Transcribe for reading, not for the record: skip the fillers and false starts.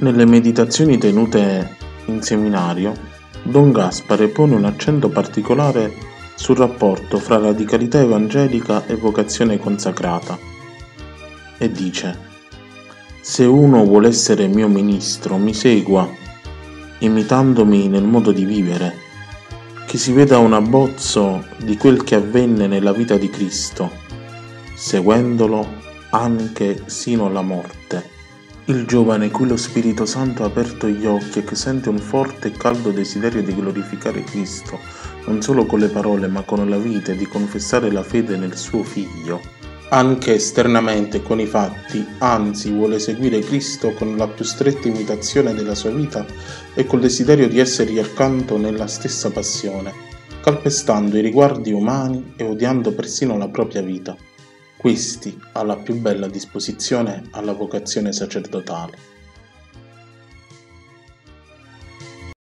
Nelle meditazioni tenute in seminario, Don Gaspare pone un accento particolare sul rapporto fra radicalità evangelica e vocazione consacrata e dice: «Se uno vuole essere mio ministro, mi segua, imitandomi nel modo di vivere, che si veda un abbozzo di quel che avvenne nella vita di Cristo, seguendolo anche sino alla morte». Il giovane cui lo Spirito Santo ha aperto gli occhi e che sente un forte e caldo desiderio di glorificare Cristo, non solo con le parole ma con la vita, e di confessare la fede nel suo Figlio, anche esternamente con i fatti, anzi vuole seguire Cristo con la più stretta imitazione della sua vita e col desiderio di essergli accanto nella stessa passione, calpestando i riguardi umani e odiando persino la propria vita. Questi ha la più bella disposizione alla vocazione sacerdotale.